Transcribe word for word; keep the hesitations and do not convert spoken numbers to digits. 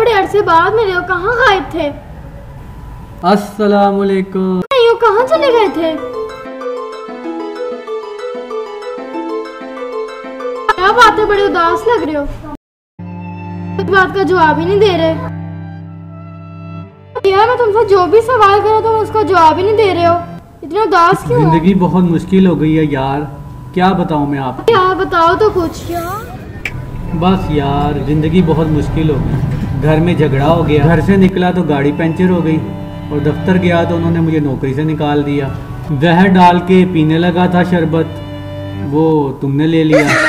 बड़े अरसे बाद मिले हो, कहाँ गायब थे? अस्सलाम वालेकुम। नहीं हो, कहाँ चले गए थे? क्या बात है, बड़े उदास लग रहे हो। इस बात का जवाब ही नहीं दे रहे यार। मैं तुमसे जो भी सवाल करो तुम उसका जवाब ही नहीं दे रहे हो। इतना उदास क्यों? जिंदगी बहुत मुश्किल हो गई है यार, क्या बताऊं मैं आपको। यार बताओ तो कुछ। बस यार जिंदगी बहुत मुश्किल हो गई। घर में झगड़ा हो गया, घर से निकला तो गाड़ी पंचर हो गई, और दफ्तर गया तो उन्होंने मुझे नौकरी से निकाल दिया। जहर डाल के पीने लगा था शरबत, वो तुमने ले लिया।